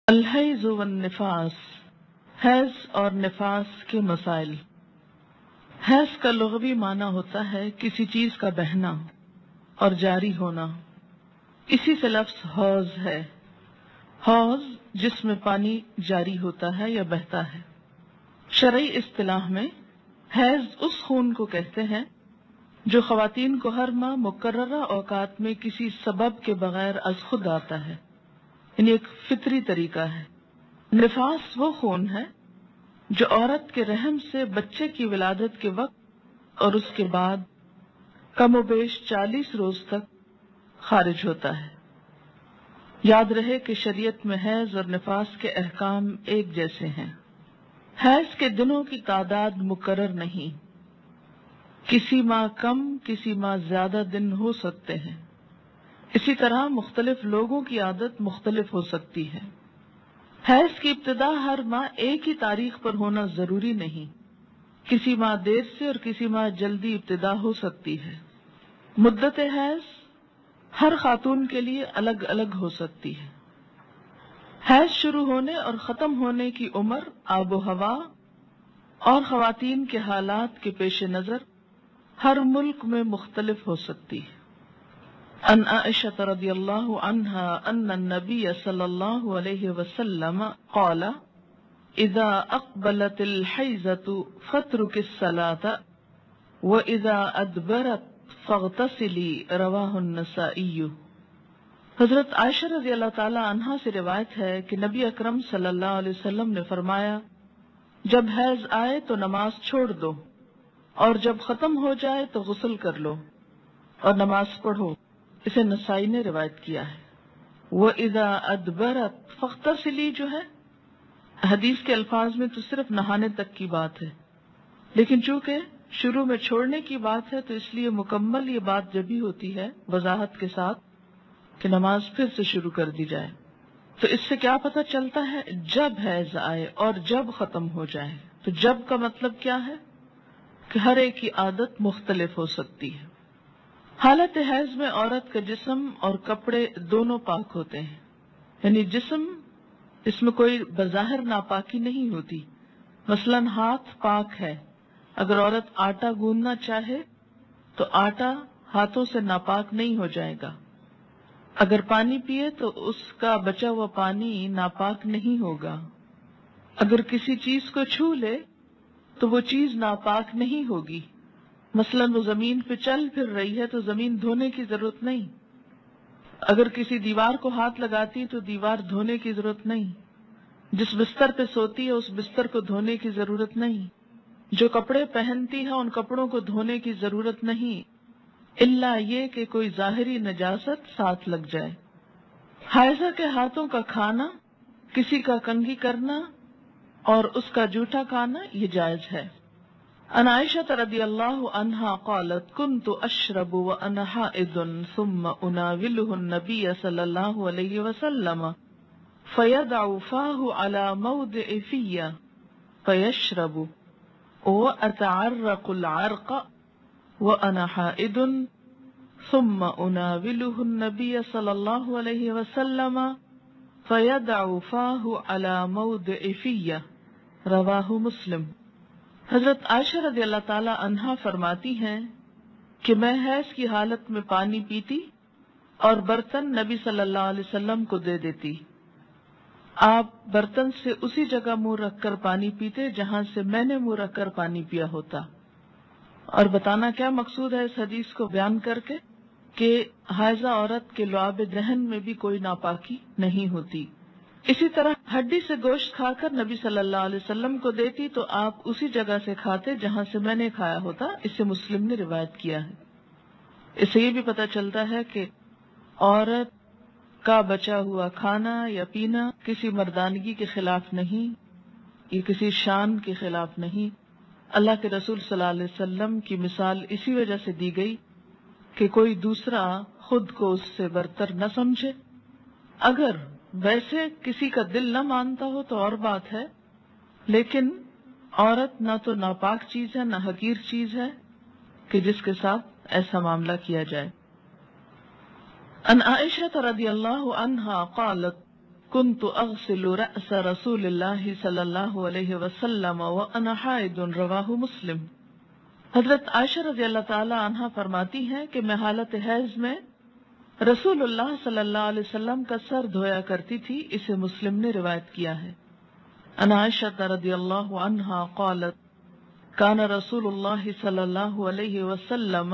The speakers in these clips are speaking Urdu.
الحیض والنفاس، حیض اور نفاس کے مسائل۔ حیض کا لغوی معنی ہوتا ہے کسی چیز کا بہنا اور جاری ہونا۔ اسی سے لفظ حوض ہے۔ حوض جس میں پانی جاری ہوتا ہے یا بہتا ہے۔ شرعی اصطلاح میں حیض اس خون کو کہتے ہیں جو خواتین کو ہر ماہ مقررہ اوقات میں کسی سبب کے بغیر از خود آتا ہے، یعنی ایک فطری طریقہ ہے۔ نفاس وہ خون ہے جو عورت کے رحم سے بچے کی ولادت کے وقت اور اس کے بعد کم و بیش 40 روز تک خارج ہوتا ہے۔ یاد رہے کہ شریعت میں حیض اور نفاس کے احکام ایک جیسے ہیں۔ حیض کے دنوں کی تعداد مقرر نہیں، کسی ماہ کم کسی ماہ زیادہ دن ہو سکتے ہیں۔ اسی طرح مختلف لوگوں کی عادت مختلف ہو سکتی ہے۔ حیض کی ابتدا ہر ماہ ایک ہی تاریخ پر ہونا ضروری نہیں، کسی ماہ دیر سے اور کسی ماہ جلدی ابتدا ہو سکتی ہے۔ مدت حیض ہر خاتون کے لیے الگ الگ ہو سکتی ہے۔ حیض شروع ہونے اور ختم ہونے کی عمر آب و ہوا اور خواتین کے حالات کے پیش نظر ہر ملک میں مختلف ہو سکتی ہے۔ عن عائشة رضی اللہ عنہا ان النبی صلی اللہ علیہ وسلم قال اذا اقبلت الحیضة فاترک الصلاة واذا ادبرت فاغتسلی، رواہ النسائی۔ حضرت عائشہ رضی اللہ تعالی عنہا سے روایت ہے کہ نبی اکرم صلی اللہ علیہ وسلم نے فرمایا، جب حیض آئے تو نماز چھوڑ دو، اور جب ختم ہو جائے تو غسل کر لو اور نماز پڑھو۔ اسے نسائی نے روایت کیا ہے۔ وَإِذَا أَدْبَرَتْ فَاغْتَسِلِي جو ہے حدیث کے الفاظ میں تو صرف نہانے تک کی بات ہے، لیکن چونکہ شروع میں چھوڑنے کی بات ہے تو اس لیے مکمل یہ بات جبھی ہوتی ہے وضاحت کے ساتھ کہ نماز پھر سے شروع کر دی جائے۔ تو اس سے کیا پتہ چلتا ہے؟ جب حیض آئے اور جب ختم ہو جائے۔ تو جب کا مطلب کیا ہے کہ ہر ایک کی عادت مختلف ہو سکتی ہے۔ حالت حیض میں عورت کا جسم اور کپڑے دونوں پاک ہوتے ہیں، یعنی جسم، اس میں کوئی بظاہر ناپاکی نہیں ہوتی۔ مثلا ہاتھ پاک ہے، اگر عورت آٹا گوندنا چاہے تو آٹا ہاتھوں سے ناپاک نہیں ہو جائے گا۔ اگر پانی پیے تو اس کا بچا ہوا پانی ناپاک نہیں ہوگا۔ اگر کسی چیز کو چھو لے تو وہ چیز ناپاک نہیں ہوگی۔ مثلا وہ زمین پہ چل پھر رہی ہے تو زمین دھونے کی ضرورت نہیں۔ اگر کسی دیوار کو ہاتھ لگاتی تو دیوار دھونے کی ضرورت نہیں۔ جس بستر پہ سوتی ہے اس بستر کو دھونے کی ضرورت نہیں۔ جو کپڑے پہنتی ہے ان کپڑوں کو دھونے کی ضرورت نہیں، الا یہ کہ کوئی ظاہری نجاست ساتھ لگ جائے۔ حائضہ کے ہاتھوں کا کھانا، کسی کا کنگھی کرنا اور اس کا جوٹا کھانا یہ جائز ہے۔ عن عائشة رضی اللہ عنہا قالت كنت اشرب وانا حائض ثم اناوله النبي صلی اللہ علیہ وسلم فيضع فاه على موضع في فيشرب واتعرق العرق وانا حائض ثم اناوله النبي صلی اللہ علیہ وسلم فيضع فاه على موضع في، رواہ مسلم۔ حضرت عائشہ رضی اللہ تعالی عنہا فرماتی ہیں کہ میں حیض کی حالت میں پانی پیتی اور برتن نبی صلی اللہ علیہ وسلم کو دے دیتی۔ آپ برتن سے اسی جگہ منہ رکھ کر پانی پیتے جہاں سے میں نے منہ رکھ کر پانی پیا ہوتا۔ اور بتانا کیا مقصود ہے اس حدیث کو بیان کر کے کہ حائضہ عورت کے لعاب دہن میں بھی کوئی ناپاکی نہیں ہوتی۔ اسی طرح ہڈی سے گوشت کھا کر نبی صلی اللہ علیہ وسلم کو دیتی تو آپ اسی جگہ سے کھاتے جہاں سے میں نے کھایا ہوتا۔ اسے مسلم نے روایت کیا ہے۔ اس سے یہ بھی پتہ چلتا ہے کہ عورت کا بچا ہوا کھانا یا پینا کسی مردانگی کے خلاف نہیں، یہ کسی شان کے خلاف نہیں۔ اللہ کے رسول صلی اللہ علیہ وسلم کی مثال اسی وجہ سے دی گئی کہ کوئی دوسرا خود کو اس سے برتر نہ سمجھے۔ اگر ویسے کسی کا دل نہ مانتا ہو تو اور بات ہے، لیکن عورت نہ تو ناپاک چیز ہے نہ حقیر چیز ہے کہ جس کے ساتھ ایسا معاملہ کیا جائے۔ عن عائشہ رضی اللہ عنہا قالت كنت أغسل رأس رسول الله صلی اللہ علیہ وسلم وأنا حائض، رواہ مسلم۔ حضرت عائشہ رضی اللہ تعالی عنہا فرماتی ہیں کہ میں حالت حیض میں رسول اللہ صلی اللہ علیہ وسلم کا سر دھویا کرتی تھی، اسے مسلم نے روایت کیا ہے۔ عن عائشہ رضی اللہ عنہا قالت كان رسول اللہ صلی اللہ علیہ وسلم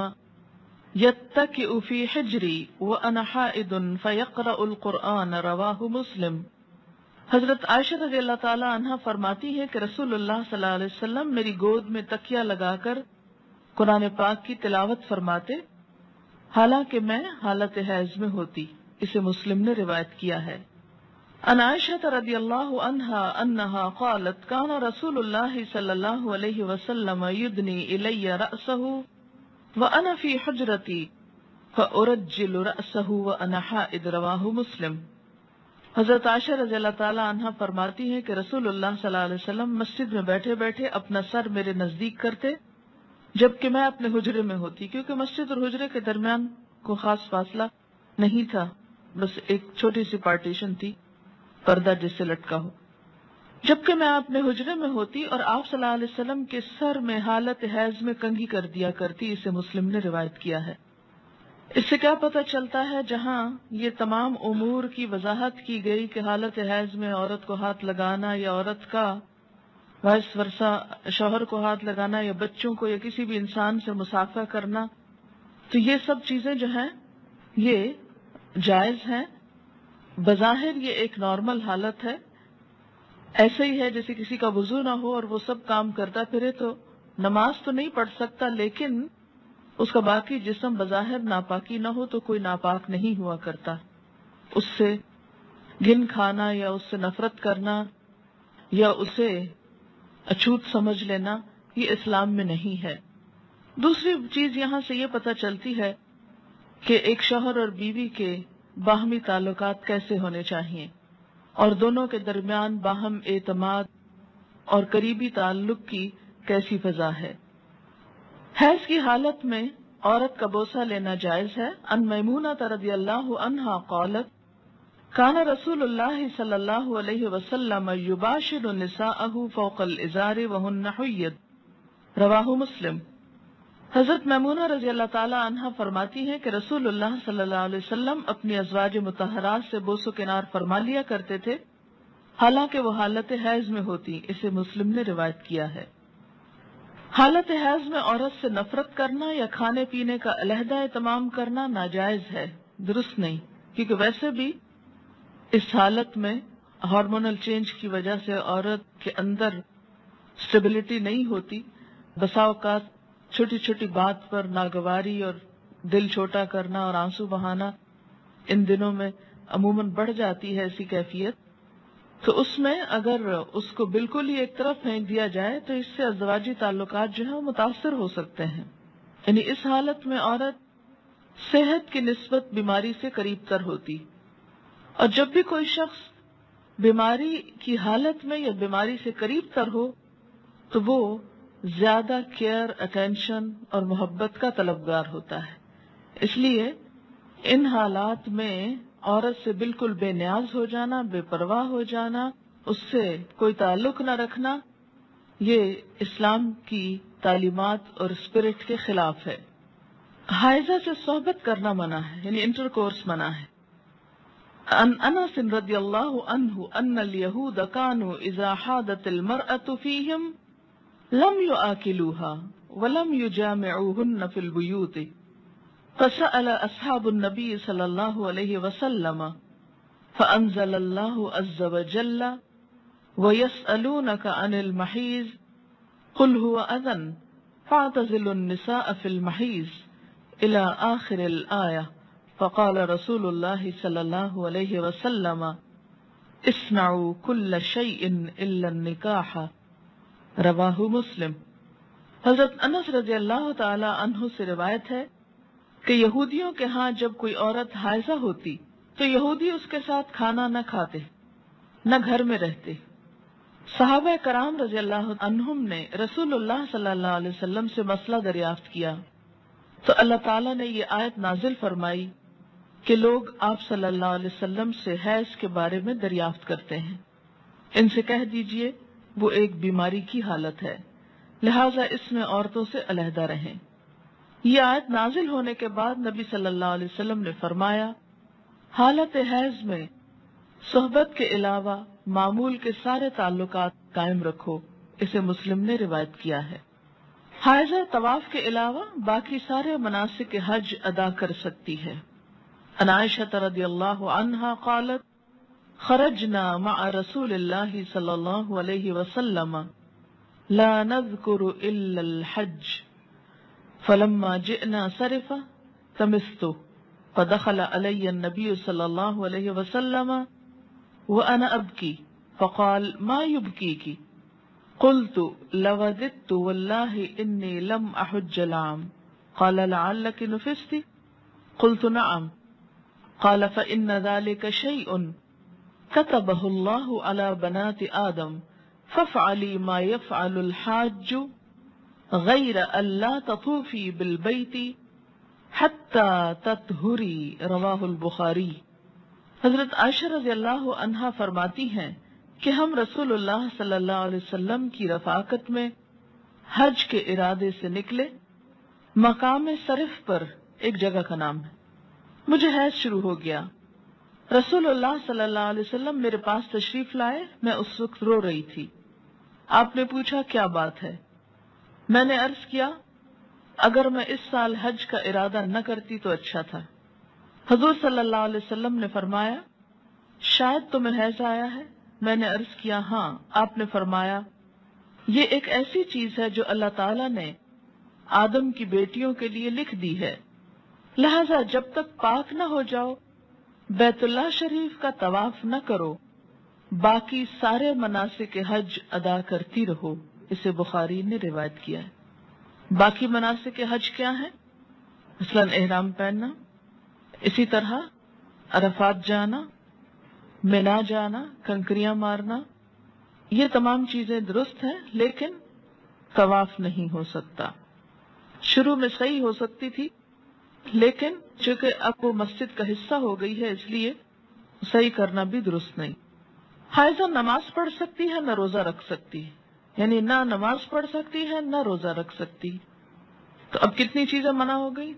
يتكئ في حجري وأنا حائض فيقرأ القرآن، رواہ مسلم۔ حضرت عائشہ رضی اللہ تعالی عنہا فرماتی ہے کہ رسول اللہ صلی اللہ علیہ وسلم میری گود میں تکیہ لگا کر قرآن پاک کی تلاوت فرماتے حالانکہ میں حالت حیض میں ہوتی، اسے مسلم نے روایت کیا ہے۔ عن عائشہ رضی اللہ عنہا انہا قالت كان رسول اللہ صلی اللہ علیہ وسلم يدني الی رأسہ وأنا في حجرتی فأرجل رأسه وأنا حائض، رواہ مسلم۔ حضرت عائشہ رضی اللہ تعالی عنہا فرماتی ہیں کہ رسول اللہ صلی اللہ علیہ وسلم مسجد میں بیٹھے بیٹھے اپنا سر میرے نزدیک کرتے جبکہ میں اپنے حجرے میں ہوتی، کیونکہ مسجد اور حجرے کے درمیان کوئی خاص فاصلہ نہیں تھا، بس ایک چھوٹی سی پارٹیشن تھی، پردہ جس سے لٹکا ہو، جبکہ میں اپنے حجرے میں ہوتی اور آپ صلی اللہ علیہ وسلم کے سر میں حالت حیض میں کنگھی کر دیا کرتی، اسے مسلم نے روایت کیا ہے۔ اس سے کیا پتہ چلتا ہے، جہاں یہ تمام امور کی وضاحت کی گئی کہ حالت حیض میں عورت کو ہاتھ لگانا یا عورت کا وائس ورثہ شوہر کو ہاتھ لگانا یا بچوں کو یا کسی بھی انسان سے مصافحہ کرنا، تو یہ سب چیزیں جو ہیں یہ جائز ہیں، بظاہر یہ ایک نارمل حالت ہے، ایسے ہی ہے جیسے کسی کا وضو نہ ہو اور وہ سب کام کرتا پھرے تو نماز تو نہیں پڑھ سکتا، لیکن اس کا باقی جسم بظاہر ناپاکی نہ ہو تو کوئی ناپاک نہیں ہوا کرتا، اس سے گن کھانا یا اس سے نفرت کرنا یا اسے اچھوت سمجھ لینا یہ اسلام میں نہیں ہے۔ دوسری چیز یہاں سے یہ پتہ چلتی ہے کہ ایک شوہر اور بیوی کے باہمی تعلقات کیسے ہونے چاہیے اور دونوں کے درمیان باہم اعتماد اور قریبی تعلق کی کیسی فضا ہے۔ حیض کی حالت میں عورت کا بوسہ لینا جائز ہے۔ ان میمونہ رضی اللہ عنہا قالت كان رسول اللہ صلی اللہ علیہ وسلم یباشر نساءه فوق الازار وهن حید، رواہ مسلم۔ حضرت میمونہ رضی اللہ تعالی عنہا فرماتی ہے کہ رسول اللہ صلی اللہ علیہ وسلم اپنی ازواج مطہرات سے بوس و کنار فرما لیا کرتے تھے حالانکہ وہ حالت حیض میں ہوتی، اسے مسلم نے روایت کیا ہے۔ حالت حیض میں عورت سے نفرت کرنا یا کھانے پینے کا علیحدہ اہتمام کرنا ناجائز ہے، درست نہیں، کیونکہ ویسے بھی اس حالت میں ہارمونل چینج کی وجہ سے عورت کے اندر اسٹیبلٹی نہیں ہوتی، بسا اوقات چھوٹی چھوٹی بات پر ناگواری اور دل چھوٹا کرنا اور آنسو بہانا ان دنوں میں عموماً بڑھ جاتی ہے ایسی کیفیت، تو اس میں اگر اس کو بالکل ہی ایک طرف پھینک دیا جائے تو اس سے ازدواجی تعلقات جو ہیں وہ متاثر ہو سکتے ہیں۔ یعنی اس حالت میں عورت صحت کی نسبت بیماری سے قریب تر ہوتی، اور جب بھی کوئی شخص بیماری کی حالت میں یا بیماری سے قریب تر ہو تو وہ زیادہ کیئر، اٹینشن اور محبت کا طلبگار ہوتا ہے۔ اس لیے ان حالات میں عورت سے بالکل بے نیاز ہو جانا، بے پرواہ ہو جانا، اس سے کوئی تعلق نہ رکھنا، یہ اسلام کی تعلیمات اور اسپرٹ کے خلاف ہے۔ حائضہ سے صحبت کرنا منع ہے، یعنی انٹر کورس منع ہے۔ عن انس رضی اللہ عنہ ان الیہود کانوا اذا حاضت المرأة فیہم لم يآکلوها ولم یجامعوهن فی البیوت فسأل اصحاب النبی صلی اللہ علیہ وسلم فانزل اللہ عز وجل ویسألونک عن المحیض قل هو اذن فاعتزلوا النساء فی المحیض الى آخر الآیہ فقال رسول اللہ صلی اللہ علیہ وسلم اصنعوا کل شیء الا النکاح، رواہ مسلم۔ حضرت انس رضی اللہ تعالی عنہ سے روایت ہے کہ یہودیوں کے ہاں جب کوئی عورت حائضہ ہوتی تو یہودی اس کے ساتھ کھانا نہ کھاتے، نہ گھر میں رہتے۔ صحابہ کرام رضی اللہ عنہم نے رسول اللہ صلی اللہ علیہ وسلم سے مسئلہ دریافت کیا تو اللہ تعالیٰ نے یہ آیت نازل فرمائی کہ لوگ آپ صلی اللہ علیہ وسلم سے حیض کے بارے میں دریافت کرتے ہیں، ان سے کہہ دیجئے وہ ایک بیماری کی حالت ہے، لہٰذا اس میں عورتوں سے علیحدہ رہیں۔ یہ آیت نازل ہونے کے بعد نبی صلی اللہ علیہ وسلم نے فرمایا، حالت حیض میں صحبت کے علاوہ معمول کے سارے تعلقات قائم رکھو، اسے مسلم نے روایت کیا ہے۔ حائضہ طواف کے علاوہ باقی سارے مناسک حج ادا کر سکتی ہے۔ عن عائشہ رضی اللہ عنہا قالت خرجنا مع رسول اللہ صلی اللہ علیہ وسلم لا نذکر الا الحج فلما جئنا صرفا تمست فدخل علی النبی صلی اللہ علیہ وسلم وانا ابکی فقال ما يبكيك قلت لوددت والله انی لم احج العام قال لعلك نفست قلت نعم قال فإن ذلك شيء كتبه الله على بنات آدم فافعلي ما يفعل الحاج غير ألا تطوفي بالبيت حتى تطهري رواہ البخاری۔ حضرت عائشہ رضی اللہ عنہا فرماتی ہیں کہ ہم رسول اللہ صلی اللہ علیہ وسلم کی رفاقت میں حج کے ارادے سے نکلے، مقام صرف پر ایک جگہ کا نام ہے۔ مجھے حیض شروع ہو گیا، رسول اللہ صلی اللہ علیہ وسلم میرے پاس تشریف لائے، میں اس وقت رو رہی تھی۔ آپ نے پوچھا کیا بات ہے؟ میں نے عرض کیا اگر میں اس سال حج کا ارادہ نہ کرتی تو اچھا تھا۔ حضور صلی اللہ علیہ وسلم نے فرمایا شاید تمہیں حیض آیا ہے؟ میں نے عرض کیا ہاں۔ آپ نے فرمایا یہ ایک ایسی چیز ہے جو اللہ تعالیٰ نے آدم کی بیٹیوں کے لیے لکھ دی ہے، لہذا جب تک پاک نہ ہو جاؤ بیت اللہ شریف کا طواف نہ کرو، باقی سارے مناسک حج ادا کرتی رہو، اسے بخاری نے روایت کیا ہے۔ باقی مناسک حج کیا ہیں؟ مثلاً احرام پہننا، اسی طرح عرفات جانا، مینا جانا، کنکریاں مارنا، یہ تمام چیزیں درست ہیں لیکن طواف نہیں ہو سکتا۔ شروع میں صحیح ہو سکتی تھی لیکن چونکہ اب وہ مسجد کا حصہ ہو گئی ہے اس لیے صحیح کرنا بھی درست نہیں۔ حائضہ نماز پڑھ سکتی ہے نہ روزہ رکھ سکتی ہے، یعنی نہ نماز پڑھ سکتی ہے نہ روزہ رکھ سکتی۔ تو اب کتنی چیزیں منع ہو گئی؟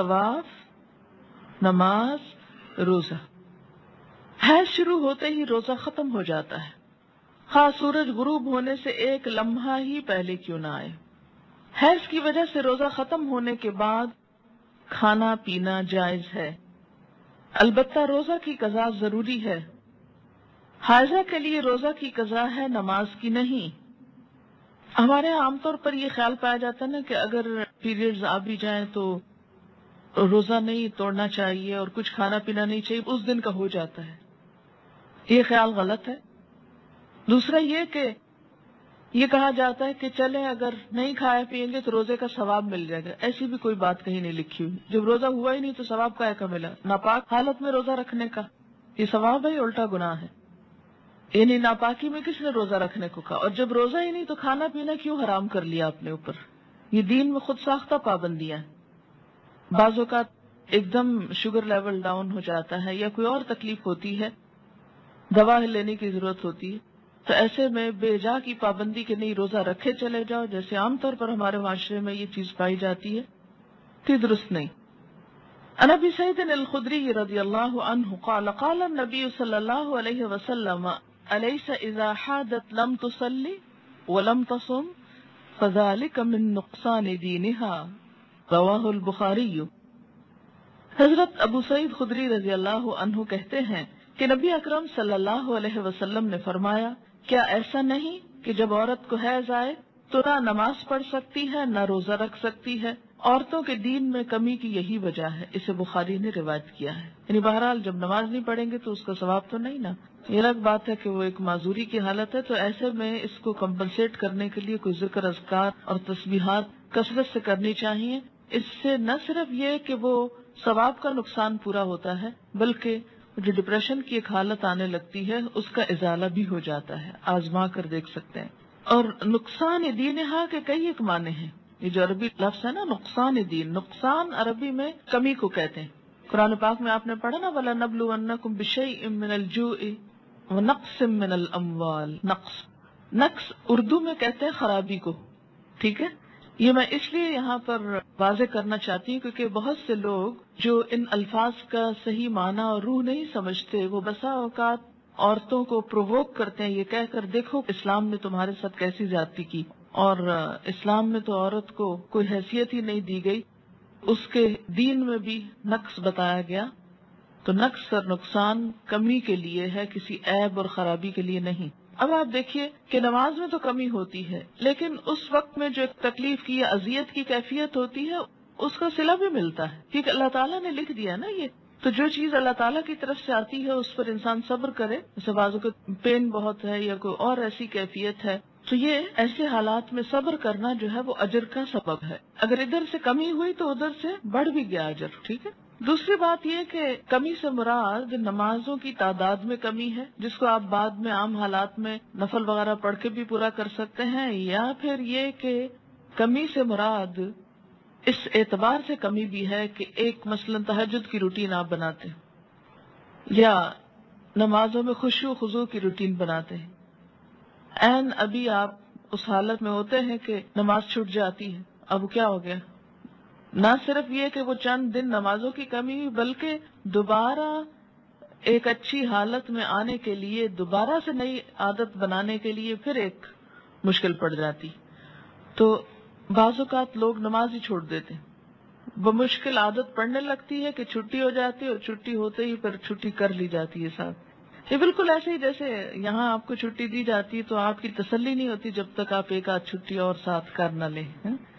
طواف، نماز، روزہ۔ حیض شروع ہوتے ہی روزہ ختم ہو جاتا ہے، خاص سورج غروب ہونے سے ایک لمحہ ہی پہلے کیوں نہ آئے۔ حیض کی وجہ سے روزہ ختم ہونے کے بعد کھانا پینا جائز ہے، البتہ روزہ کی قضا ضروری ہے۔ حائضہ کے لیے روزہ کی قضا ہے، نماز کی نہیں۔ ہمارے یہاں عام طور پر یہ خیال پایا جاتا ہے نا کہ اگر پیریڈز آ بھی جائیں تو روزہ نہیں توڑنا چاہیے اور کچھ کھانا پینا نہیں چاہیے، اس دن کا ہو جاتا ہے۔ یہ خیال غلط ہے۔ دوسرا یہ کہ یہ کہا جاتا ہے کہ چلیں اگر نہیں کھایا پیئیں گے تو روزے کا ثواب مل جائے گا، ایسی بھی کوئی بات کہیں نہیں لکھی ہوئی۔ جب روزہ ہوا ہی نہیں تو ثواب کیا کا ملا؟ ناپاک حالت میں روزہ رکھنے کا یہ ثواب ہے، الٹا گناہ ہے۔ یعنی ناپاکی میں کس نے روزہ رکھنے کو کہا؟ اور جب روزہ ہی نہیں تو کھانا پینا کیوں حرام کر لیا اپنے اوپر؟ یہ دین میں خود ساختہ پابندیاں ہیں۔ بعض اوقات ایک دم شوگر لیول ڈاؤن ہو جاتا ہے یا کوئی اور تکلیف ہوتی ہے، دوا لینے کی ضرورت ہوتی ہے، تو ایسے میں بے جا کی پابندی کے نہیں روزہ رکھے چلے جاؤ، جیسے عام طور پر ہمارے معاشرے میں یہ چیز پائی جاتی ہے، تو درست نہیں۔ عن ابی سعید الخدری رضی اللہ عنہ قال قال النبی صلی اللہ علیہ وسلم الیس اذا حادت لم تصلی ولم تصم فذلک من نقصان دینها رواہ البخاری۔ حضرت ابو سعید خدری رضی اللہ عنہ کہتے ہیں کہ نبی اکرم صلی اللہ علیہ وسلم نے فرمایا کیا ایسا نہیں کہ جب عورت کو حیض آئے تو نہ نماز پڑھ سکتی ہے نہ روزہ رکھ سکتی ہے؟ عورتوں کے دین میں کمی کی یہی وجہ ہے، اسے بخاری نے روایت کیا ہے۔ یعنی بہرحال جب نماز نہیں پڑھیں گے تو اس کا ثواب تو نہیں نا۔ یہ الگ بات ہے کہ وہ ایک معذوری کی حالت ہے، تو ایسے میں اس کو کمپنسیٹ کرنے کے لیے کوئی ذکر اذکار اور تسبیحات کثرت سے کرنی چاہیے۔ اس سے نہ صرف یہ کہ وہ ثواب کا نقصان پورا ہوتا ہے بلکہ جو ڈپریشن کی ایک حالت آنے لگتی ہے اس کا ازالہ بھی ہو جاتا ہے، آزما کر دیکھ سکتے ہیں۔ اور نقصان دینہا کے کئی ایک معنی ہیں۔ یہ جو عربی لفظ ہے نا نقصان دین، نقصان عربی میں کمی کو کہتے ہیں، قرآن پاک میں آپ نے پڑھا نا وَلَنَبْلُوَنَّكُمْ بِشَيْءٍ مِّنَ الْجُوعِ وَنَقْصٍ مِّنَ الْأَمْوَالِ. نقص اردو میں کہتے ہیں خرابی کو. ٹھیک ہے، یہ میں اس لیے یہاں پر واضح کرنا چاہتی ہوں کیونکہ بہت سے لوگ جو ان الفاظ کا صحیح معنی اور روح نہیں سمجھتے، وہ بسا اوقات عورتوں کو پرووک کرتے ہیں یہ کہہ کر دیکھو اسلام نے تمہارے ساتھ کیسی زیادتی کی، اور اسلام میں تو عورت کو کوئی حیثیت ہی نہیں دی گئی، اس کے دین میں بھی نقص بتایا گیا. تو نقص اور نقصان کمی کے لیے ہے، کسی عیب اور خرابی کے لیے نہیں. اب آپ دیکھیے کہ نماز میں تو کمی ہوتی ہے، لیکن اس وقت میں جو ایک تکلیف کی یا اذیت کی کیفیت ہوتی ہے اس کا صلہ بھی ملتا ہے، کیونکہ اللہ تعالیٰ نے لکھ دیا نا یہ. تو جو چیز اللہ تعالیٰ کی طرف سے آتی ہے اس پر انسان صبر کرے، جیسے بازو کو پین بہت ہے یا کوئی اور ایسی کیفیت ہے، تو یہ ایسے حالات میں صبر کرنا جو ہے وہ اجر کا سبب ہے. اگر ادھر سے کمی ہوئی تو ادھر سے بڑھ بھی گیا اجر. ٹھیک ہے. دوسری بات یہ کہ کمی سے مراد نمازوں کی تعداد میں کمی ہے، جس کو آپ بعد میں عام حالات میں نفل وغیرہ پڑھ کے بھی پورا کر سکتے ہیں، یا پھر یہ کہ کمی سے مراد اس اعتبار سے کمی بھی ہے کہ ایک مثلا تہجد کی روٹین آپ بناتے ہیں یا نمازوں میں خشوع و خضوع کی روٹین بناتے ہیں، این ابھی آپ اس حالت میں ہوتے ہیں کہ نماز چھوٹ جاتی ہے. اب کیا ہو گیا؟ نہ صرف یہ کہ وہ چند دن نمازوں کی کمی ہوئی، بلکہ دوبارہ ایک اچھی حالت میں آنے کے لیے، دوبارہ سے نئی عادت بنانے کے لیے پھر ایک مشکل پڑ جاتی. تو بعض اوقات لوگ نماز ہی چھوڑ دیتے ہیں، بمشکل عادت پڑنے لگتی ہے کہ چھٹی ہو جاتی ہے اور چھٹی ہوتے ہی پھر چھٹی کر لی جاتی ہے ساتھ. یہ بالکل ایسے ہی جیسے یہاں آپ کو چھٹی دی جاتی ہے تو آپ کی تسلی نہیں ہوتی جب تک آپ ایک آدھ چھٹی اور ساتھ کر نہ لیں.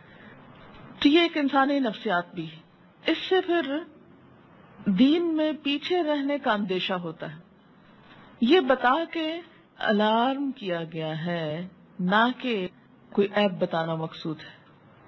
تو یہ ایک انسانی نفسیات بھی ہے. اس سے پھر دین میں پیچھے رہنے کا اندیشہ ہوتا ہے. یہ بتا کے الارم کیا گیا ہے، نہ کہ کوئی عیب بتانا مقصود ہے.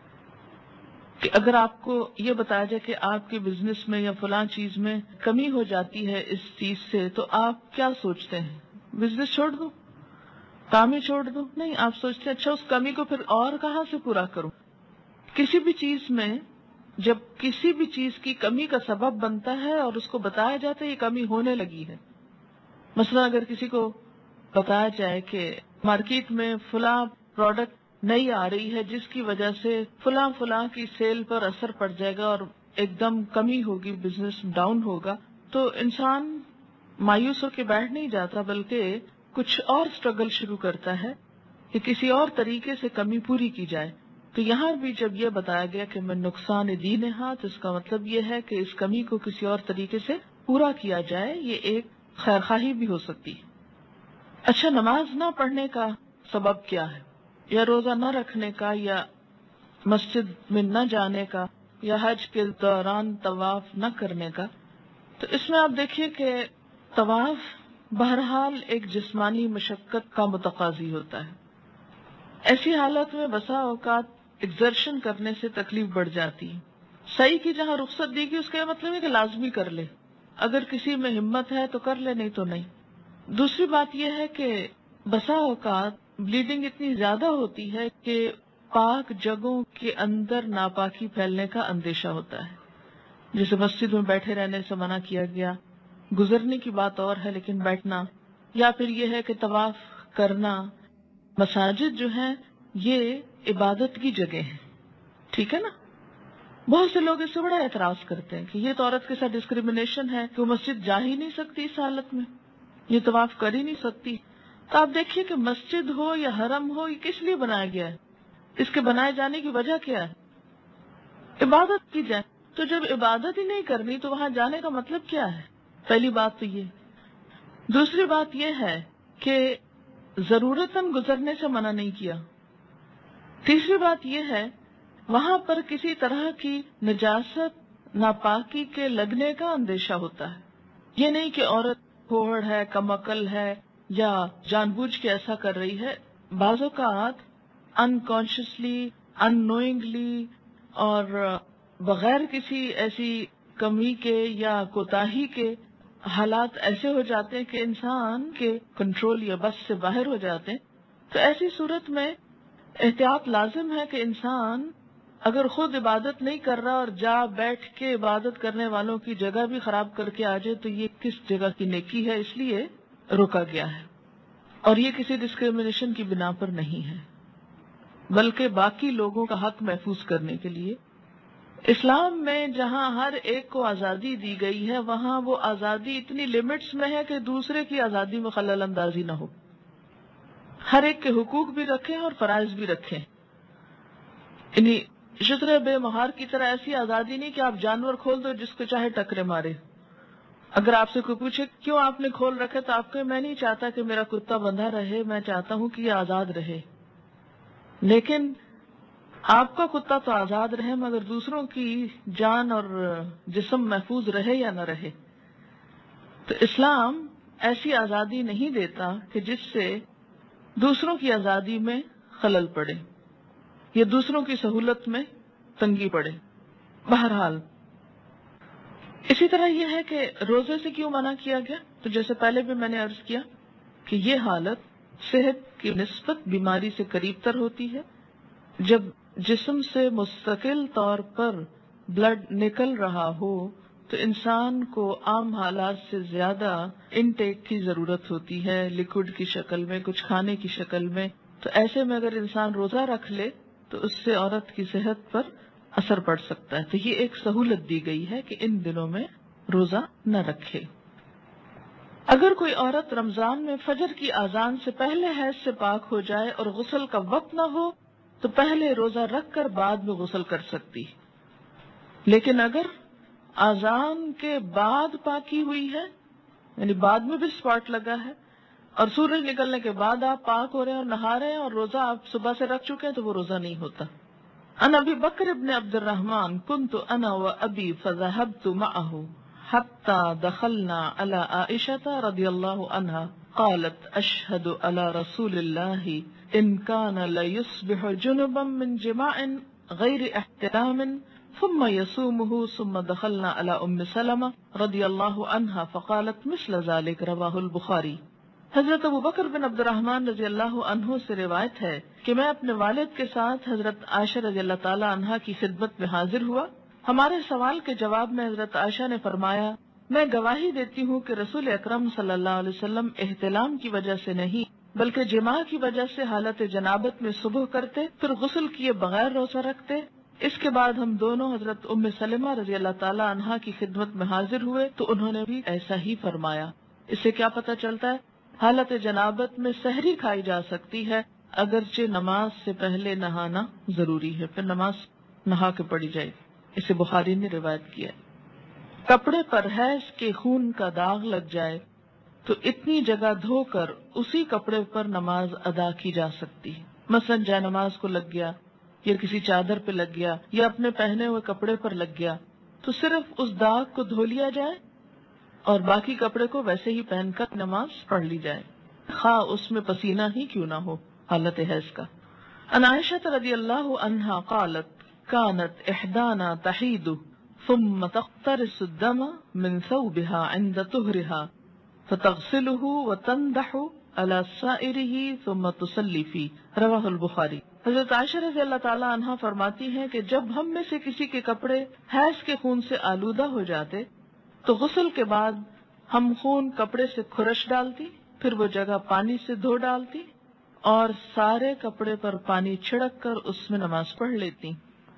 کہ اگر آپ کو یہ بتایا جائے کہ آپ کے بزنس میں یا فلاں چیز میں کمی ہو جاتی ہے اس چیز سے، تو آپ کیا سوچتے ہیں؟ بزنس چھوڑ دوں، کام ہی چھوڑ دوں؟ نہیں، آپ سوچتے ہیں اچھا اس کمی کو پھر اور کہاں سے پورا کروں. کسی بھی چیز میں جب کسی بھی چیز کی کمی کا سبب بنتا ہے اور اس کو بتایا جاتا ہے یہ کمی ہونے لگی ہے. مثلا اگر کسی کو بتایا جائے کہ مارکیٹ میں فلاں پروڈکٹ نہیں آ رہی ہے جس کی وجہ سے فلاں کی سیل پر اثر پڑ جائے گا اور ایک دم کمی ہوگی، بزنس ڈاؤن ہوگا، تو انسان مایوس ہو کے بیٹھ نہیں جاتا بلکہ کچھ اور سٹرگل شروع کرتا ہے کہ کسی اور طریقے سے کمی پوری کی جائے. تو یہاں بھی جب یہ بتایا گیا کہ میں نقصان دین ہاتھ، اس کا مطلب یہ ہے کہ اس کمی کو کسی اور طریقے سے پورا کیا جائے. یہ ایک خیرخواہی بھی ہو سکتی ہے. اچھا، نماز نہ پڑھنے کا سبب کیا ہے، یا روزہ نہ رکھنے کا، یا مسجد میں نہ جانے کا، یا حج کے دوران طواف نہ کرنے کا؟ تو اس میں آپ دیکھیے کہ طواف بہرحال ایک جسمانی مشقت کا متقاضی ہوتا ہے. ایسی حالت میں بسا اوقات ایگزرشن کرنے سے تکلیف بڑھ جاتی ہے. صحیح کی جہاں رخصت دی گئی اس کا مطلب ہے کہ لازمی کر لے، اگر کسی میں ہمت ہے تو کر لے، نہیں تو نہیں. دوسری بات یہ ہے کہ بسا اوقات بلیڈنگ اتنی زیادہ ہوتی ہے کہ پاک جگہوں کے اندر ناپاکی پھیلنے کا اندیشہ ہوتا ہے. جیسے مسجد میں بیٹھے رہنے سے منع کیا گیا، گزرنے کی بات اور ہے لیکن بیٹھنا، یا پھر یہ ہے کہ طواف کرنا. مساجد جو ہیں یہ عبادت کی جگہ ہیں، ٹھیک ہے نا. بہت سے لوگ اس سے بڑا اعتراض کرتے ہیں کہ یہ تو عورت کے ساتھ ڈسکریمنیشن ہے کہ وہ مسجد جا ہی نہیں سکتی اس حالت میں، یہ طواف کر ہی نہیں سکتی. تو آپ دیکھیے کہ مسجد ہو یا حرم ہو، یہ کس لیے بنایا گیا ہے؟ اس کے بنائے جانے کی وجہ کیا ہے؟ عبادت کی جائے. تو جب عبادت ہی نہیں کرنی تو وہاں جانے کا مطلب کیا ہے؟ پہلی بات تو یہ. دوسری بات یہ ہے کہ ضرورتاً گزرنے سے منع نہیں کیا. تیسری بات یہ ہے وہاں پر کسی طرح کی نجاست ناپاکی کے لگنے کا اندیشہ ہوتا ہے. یہ نہیں کہ عورت پھوڑ ہے، کم عقل ہے یا جان بوجھ کے ایسا کر رہی ہے. بعض اوقات انکانشیسلی، ان نوئنگلی اور بغیر کسی ایسی کمی کے یا کوتاہی کے حالات ایسے ہو جاتے ہیں کہ انسان کے کنٹرول یا بس سے باہر ہو جاتے ہیں. تو ایسی صورت میں احتیاط لازم ہے کہ انسان اگر خود عبادت نہیں کر رہا اور جا بیٹھ کے عبادت کرنے والوں کی جگہ بھی خراب کر کے آ جائے تو یہ کس جگہ کی نیکی ہے، اس لیے روکا گیا ہے. اور یہ کسی ڈسکریمنیشن کی بنا پر نہیں ہے، بلکہ باقی لوگوں کا حق محفوظ کرنے کے لیے. اسلام میں جہاں ہر ایک کو آزادی دی گئی ہے وہاں وہ آزادی اتنی لمٹس میں ہے کہ دوسرے کی آزادی میں خلل اندازی نہ ہو. ہر ایک کے حقوق بھی رکھیں اور فرائض بھی رکھیں. یعنی شتر بے مہار کی طرح ایسی آزادی نہیں کہ آپ جانور کھول دو جس کو چاہے ٹکرے مارے. اگر آپ سے کوئی پوچھے کیوں آپ نے کھول رکھے تو آپ کو میں نہیں چاہتا کہ میرا کتا بندھا رہے، میں چاہتا ہوں کہ یہ آزاد رہے. لیکن آپ کا کتا تو آزاد رہے مگر دوسروں کی جان اور جسم محفوظ رہے یا نہ رہے. تو اسلام ایسی آزادی نہیں دیتا کہ جس سے دوسروں کی آزادی میں خلل پڑے یا دوسروں کی سہولت میں تنگی پڑے. بہرحال اسی طرح یہ ہے کہ روزے سے کیوں منع کیا گیا؟ تو جیسے پہلے بھی میں نے عرض کیا کہ یہ حالت صحت کی نسبت بیماری سے قریب تر ہوتی ہے. جب جسم سے مستقل طور پر بلڈ نکل رہا ہو تو انسان کو عام حالات سے زیادہ انٹیک کی ضرورت ہوتی ہے، لیکوڈ کی شکل میں، کچھ کھانے کی شکل میں. تو ایسے میں اگر انسان روزہ رکھ لے تو اس سے عورت کی صحت پر اثر پڑ سکتا ہے. تو یہ ایک سہولت دی گئی ہے کہ ان دنوں میں روزہ نہ رکھے. اگر کوئی عورت رمضان میں فجر کی اذان سے پہلے حیض سے پاک ہو جائے اور غسل کا وقت نہ ہو تو پہلے روزہ رکھ کر بعد میں غسل کر سکتی. لیکن اگر اذان کے بعد پاکی ہوئی ہے، یعنی بعد میں بھی اسپاٹ لگا ہے اور سورج نکلنے کے بعد آپ پاک ہو رہے ہیں اور نہا رہے ہیں اور روزہ آپ صبح سے رکھ چکے ہیں تو وہ روزہ نہیں ہوتا. عن ابی بکر ابن عبد الرحمن كنت انا وابی فذهبت معه حتى دخلنا على عائشة رضي الله عنها قالت اشهد على رسول الله ان كان ليصبح جنبا من جماع غير احتلام ثم يصومه ثم دخلنا على ام سلمة رضي الله عنها فقالت مثل ذلك رواه البخاري. حضرت ابو بکر بن عبد الرحمن رضی اللہ عنہ سے روایت ہے کہ میں اپنے والد کے ساتھ حضرت عائشہ رضی اللہ تعالی عنہا کی خدمت میں حاضر ہوا. ہمارے سوال کے جواب میں حضرت عائشہ نے فرمایا میں گواہی دیتی ہوں کہ رسول اکرم صلی اللہ علیہ وسلم احتلام کی وجہ سے نہیں بلکہ جماع کی وجہ سے حالت جنابت میں صبح کرتے پھر غسل کیے بغیر روزہ رکھتے. اس کے بعد ہم دونوں حضرت ام سلمہ رضی اللہ تعالی عنہا کی خدمت میں حاضر ہوئے تو انہوں نے بھی ایسا ہی فرمایا. اس سے کیا پتہ چلتا ہے؟ حالت جنابت میں سحری کھائی جا سکتی ہے اگرچہ نماز سے پہلے نہانا ضروری ہے، پھر نماز نہا کے پڑھی جائے. اسے بخاری نے روایت کیا. کپڑے پر حیض کے خون کا داغ لگ جائے تو اتنی جگہ دھو کر اسی کپڑے پر نماز ادا کی جا سکتی ہے. مثلا جائے نماز کو لگ گیا یا کسی چادر پہ لگ گیا یا اپنے پہنے ہوئے کپڑے پر لگ گیا تو صرف اس داغ کو دھو لیا جائے اور باقی کپڑے کو ویسے ہی پہن کر نماز پڑھ لی جائے، خواہ اس میں پسینہ ہی کیوں نہ ہو حالت حیض کا. عن عائشہ رضی اللہ عنہا قالت كانت احدانا تحید ثم تقترس الدم من ثوبها عند طهرها فتغسله وتندح على سائره ثم تصلي فيه رواه البخاری. حضرت عائشہ رضی اللہ تعالی عنہا فرماتی ہیں کہ جب ہم میں سے کسی کے کپڑے حیض کے خون سے آلودہ ہو جاتے تو غسل کے بعد ہم خون کپڑے سے کھرش ڈالتی، پھر وہ جگہ پانی سے دھو ڈالتی اور سارے کپڑے پر پانی چھڑک کر اس میں نماز پڑھ لیتی.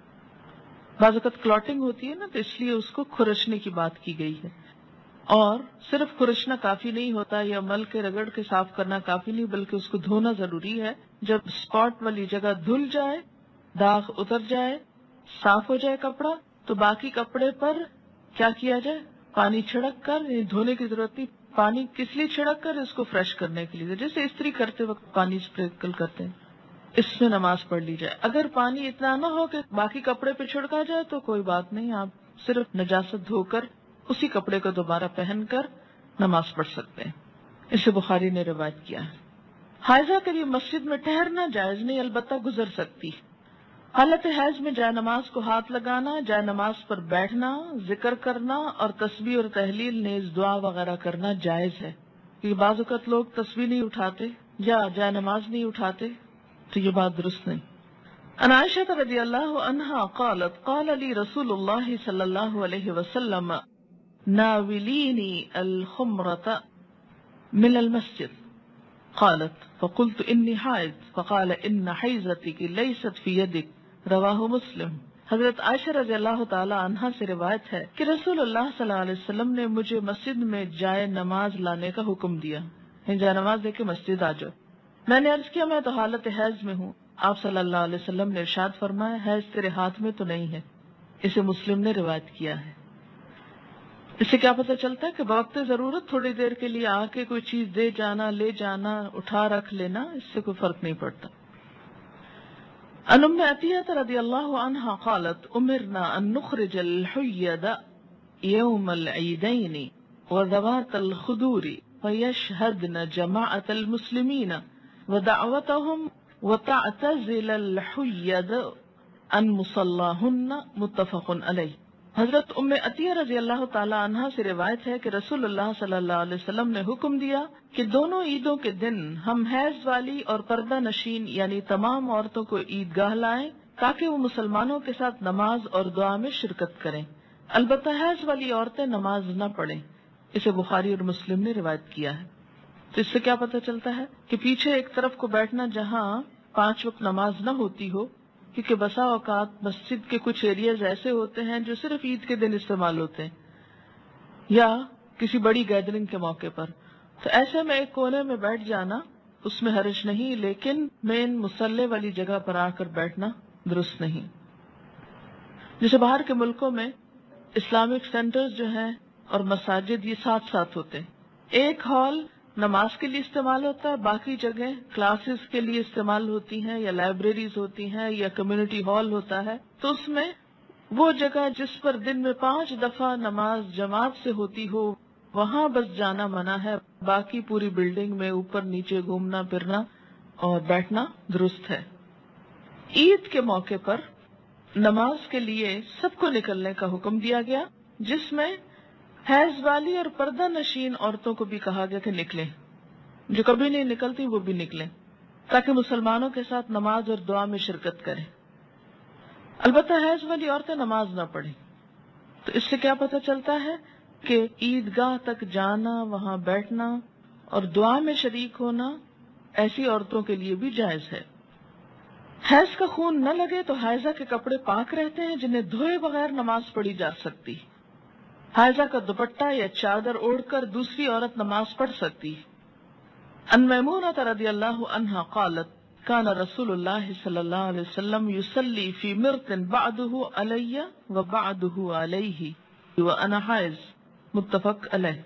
بعض اوقات کلاٹنگ ہوتی ہے نا تو اس لیے اس کو کھرشنے کی بات کی گئی ہے. اور صرف کھرشنا کافی نہیں ہوتا یا مل کے رگڑ کے صاف کرنا کافی نہیں بلکہ اس کو دھونا ضروری ہے. جب اسپاٹ والی جگہ دھل جائے، داغ اتر جائے، صاف ہو جائے کپڑا تو باقی کپڑے پر کیا کیا جائے؟ پانی چھڑک کر، دھونے کی ضرورت نہیں. پانی کس لیے چھڑک کر؟ اس کو فریش کرنے کے لیے، جیسے استری کرتے وقت پانی اسپرینکل کرتے ہیں، اس میں نماز پڑھ لی جائے. اگر پانی اتنا نہ ہو کہ باقی کپڑے پہ چھڑکا جائے تو کوئی بات نہیں، آپ صرف نجاست دھو کر اسی کپڑے کو دوبارہ پہن کر نماز پڑھ سکتے ہیں. اسے بخاری نے روایت کیا ہے. حائضہ کے لیے مسجد میں ٹھہرنا جائز نہیں، البتہ گزر سکتی. حالت حیض میں جائے نماز کو ہاتھ لگانا، جائے نماز پر بیٹھنا، ذکر کرنا اور تسبیح اور تحلیل نیز دعا وغیرہ کرنا جائز ہے. یہ بعض اوقات لوگ تسبیح نہیں اٹھاتے یا جائے نماز نہیں اٹھاتے تو یہ بات درست نہیں. عن عائشة رضی اللہ عنہا قالت قال لی رسول اللہ صلی اللہ علیہ وسلم ناولینی الخمرۃ من المسجد قالت فقلت انی حائض فقال ان حیضتک لیست فی یدک رواہ مسلم۔ حضرت عائشہ رضی اللہ تعالی عنہا سے روایت ہے کہ رسول اللہ صلی اللہ علیہ وسلم نے مجھے مسجد میں جائے نماز لانے کا حکم دیا، جائے نماز دے کے مسجد آ جاؤ۔ میں نے عرض کیا میں تو حالت حیض میں ہوں۔ آپ صلی اللہ علیہ وسلم نے ارشاد فرمایا حیض تیرے ہاتھ میں تو نہیں ہے۔ اسے مسلم نے روایت کیا ہے۔ اس سے کیا پتہ چلتا ہے کہ بوقت ضرورت تھوڑی دیر کے لیے آ کے کوئی چیز دے جانا، لے جانا، اٹھا رکھ لینا، اس سے کوئی فرق نہیں پڑتا۔ عن ام عطیہ رضی اللہ عنہا قالت امرنا ان نخرج الحید یوم العیدین وذوات الخدور فیشہدن جماعت المسلمین ودعوتهم وتعتزل الحید عن مصلاہن متفق علیہ۔ حضرت ام عطیہ رضی اللہ تعالی عنہا سے روایت ہے کہ رسول اللہ صلی اللہ علیہ وسلم نے حکم دیا کہ دونوں عیدوں کے دن ہم حیض والی اور پردہ نشین یعنی تمام عورتوں کو عیدگاہ لائیں تاکہ وہ مسلمانوں کے ساتھ نماز اور دعا میں شرکت کریں، البتہ حیض والی عورتیں نماز نہ پڑھیں۔ اسے بخاری اور مسلم نے روایت کیا ہے۔ تو اس سے کیا پتہ چلتا ہے کہ پیچھے ایک طرف کو بیٹھنا جہاں 5 وقت نماز نہ ہوتی ہو، کیونکہ بسا اوقات مسجد کے کچھ ایریاز ایسے ہوتے ہیں جو صرف عید کے دن استعمال ہوتے ہیں یا کسی بڑی گیدرنگ کے موقع پر، تو ایسے میں ایک کونے میں بیٹھ جانا اس میں حرج نہیں، لیکن مین مصلی والی جگہ پر آ کر بیٹھنا درست نہیں۔ جیسے باہر کے ملکوں میں اسلامک سینٹرز جو ہیں اور مساجد یہ ساتھ ساتھ ہوتے ہیں، ایک ہال نماز کے لیے استعمال ہوتا ہے، باقی جگہ کلاسز کے لیے استعمال ہوتی ہیں یا لائبریریز ہوتی ہیں یا کمیونٹی ہال ہوتا ہے۔ تو اس میں وہ جگہ جس پر دن میں 5 دفعہ نماز جماعت سے ہوتی ہو وہاں بس جانا منع ہے، باقی پوری بلڈنگ میں اوپر نیچے گھومنا پھرنا اور بیٹھنا درست ہے۔ عید کے موقع پر نماز کے لیے سب کو نکلنے کا حکم دیا گیا، جس میں حیض والی اور پردہ نشین عورتوں کو بھی کہا گیا کہ نکلیں، جو کبھی نہیں نکلتی وہ بھی نکلیں تاکہ مسلمانوں کے ساتھ نماز اور دعا میں شرکت کریں، البتہ حیض والی عورتیں نماز نہ پڑھیں۔ تو اس سے کیا پتہ چلتا ہے کہ عیدگاہ تک جانا، وہاں بیٹھنا اور دعا میں شریک ہونا ایسی عورتوں کے لیے بھی جائز ہے۔ حیض کا خون نہ لگے تو حائضہ کے کپڑے پاک رہتے ہیں جنہیں دھوئے بغیر نماز پڑھی جا سکتی۔ حائضہ کا دوپٹہ یا چادر اوڑھ کر دوسری عورت نماز پڑھ سکتی۔ ان میمونہ رضی اللہ عنہا قالت کان رسول اللہ صلی اللہ علیہ وسلم یصلی فی مرط بعدہ علی و بعدہ علیہ وانا حائض، متفق علیہ۔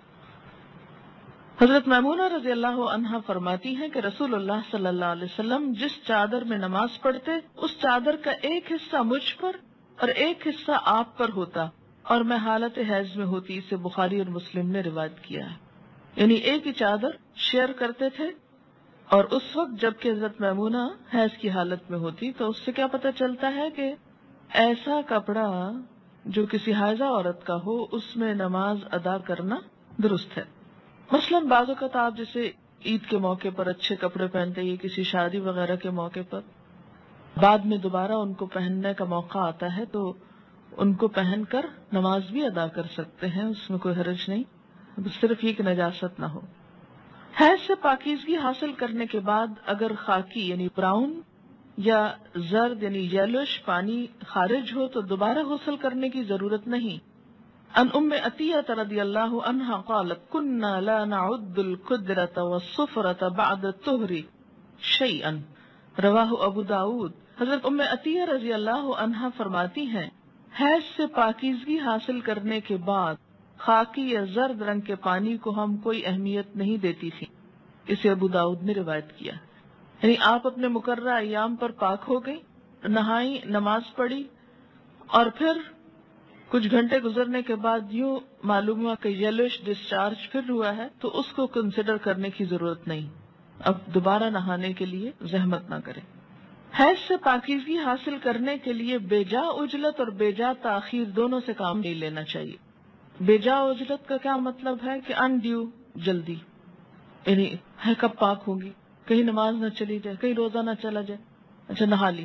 حضرت میمونہ رضی اللہ عنہا فرماتی ہیں کہ رسول اللہ صلی اللہ علیہ وسلم جس چادر میں نماز پڑھتے اس چادر کا ایک حصہ مجھ پر اور ایک حصہ آپ پر ہوتا اور میں حالت حیض میں ہوتی۔ اسے بخاری اور مسلم نے روایت کیا ہے، یعنی ایک ہی چادر شیئر کرتے تھے، اور اس وقت جب کہ حضرت میمونہ حیض کی حالت میں ہوتی۔ تو اس سے کیا پتہ چلتا ہے کہ ایسا کپڑا جو کسی حائضہ عورت کا ہو اس میں نماز ادا کرنا درست ہے۔ مثلاً بعض اوقات آپ جیسے عید کے موقع پر اچھے کپڑے پہنتے ہیں، کسی شادی وغیرہ کے موقع پر بعد میں دوبارہ ان کو پہننے کا موقع آتا ہے تو ان کو پہن کر نماز بھی ادا کر سکتے ہیں، اس میں کوئی حرج نہیں، صرف یہ کہ نجاست نہ ہو۔ حیض سے پاکیزگی حاصل کرنے کے بعد اگر خاکی یعنی براؤن یا زرد یعنی یلوش پانی خارج ہو تو دوبارہ غسل کرنے کی ضرورت نہیں۔ ان ام عطیہ رضی اللہ عنہا قالت كنا لا نعد القدرة والصفرة بعد الطہر شیئا، رواہ ابو داود۔ حضرت ام عطیہ رضی اللہ عنہا فرماتی ہیں حیض سے پاکیزگی حاصل کرنے کے بعد خاکی یا زرد رنگ کے پانی کو ہم کوئی اہمیت نہیں دیتی تھی۔ اسے ابو داؤد نے روایت کیا، یعنی آپ اپنے مقررہ ایام پر پاک ہو گئی، نہائی، نماز پڑھی، اور پھر کچھ گھنٹے گزرنے کے بعد یوں معلوم ہوا کہ یلوش ڈسچارج پھر ہوا ہے تو اس کو کنسیڈر کرنے کی ضرورت نہیں، اب دوبارہ نہانے کے لیے زحمت نہ کریں۔ حیض سے پاکیزگی حاصل کرنے کے لیے بے جا عجلت اور بے جا تاخیر دونوں سے کام نہیں لینا چاہیے۔ بے جا عجلت کا کیا مطلب ہے کہ انڈیو جلدی، یعنی ہے کب پاک ہوگی، کہیں نماز نہ چلی جائے، کہیں روزہ نہ چلا جائے، اچھا نہا لی،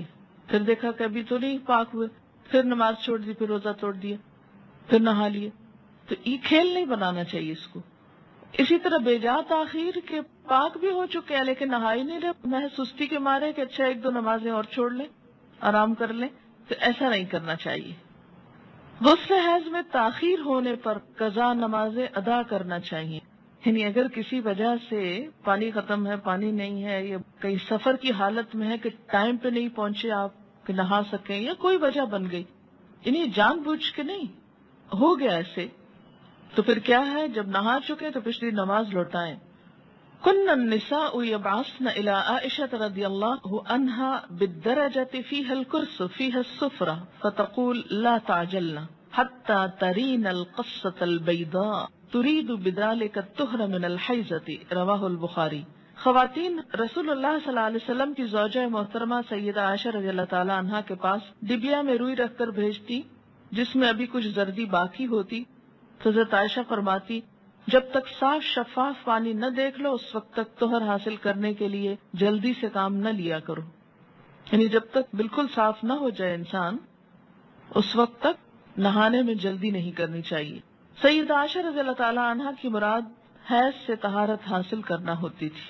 پھر دیکھا کہ ابھی تو نہیں پاک ہوئے، پھر نماز چھوڑ دی، پھر روزہ توڑ دیا، پھر نہا لیے. تو یہ کھیل نہیں بنانا چاہیے اس کو. اسی طرح بے جا تاخیر کے پاک بھی ہو چکے ہیں لیکن نہا ہی نہیں رہے، محض سستی کے مارے کہ اچھا ایک دو نمازیں اور چھوڑ لیں، آرام کر لیں. تو ایسا نہیں کرنا چاہیے. غسل حیض میں تاخیر ہونے پر قضا نمازیں ادا کرنا چاہیے. یعنی اگر کسی وجہ سے پانی ختم ہے، پانی نہیں ہے، یا کہیں سفر کی حالت میں ہے کہ ٹائم پہ نہیں پہنچے آپ کہ نہا سکیں، یا کوئی وجہ بن گئی، یعنی جان بوجھ کے نہیں، ہو گیا ایسے، تو پھر کیا ہے، جب نہا چکے تو پچھلی نماز لوٹائیں. كن النساء يبعثن إلى عائشة رضي الله عنها بالدرجة فيها الكرس فيها السفرة فتقول لا تعجلن حتى ترين القصة البيضاء تريد بذلك الطهر من الحيضة رواه البخاري. خواتین رسول اللہ صلی اللہ علیہ وسلم کی زوجہ محترمہ سیدہ عائشہ رضی اللہ تعالی عنہا کے پاس ڈبیا میں روئی رکھ کر بھیجتی جس میں ابھی کچھ زردی باقی ہوتی. تو حضرت عائشہ فرماتی جب تک صاف شفاف پانی نہ دیکھ لو اس وقت تک طہر حاصل کرنے کے لیے جلدی سے کام نہ لیا کرو. یعنی جب تک بالکل صاف نہ ہو جائے انسان اس وقت تک نہانے میں جلدی نہیں کرنی چاہیے. سیدہ عائشہ رضی اللہ تعالی عنہا کی مراد حیض سے طہارت حاصل کرنا ہوتی تھی.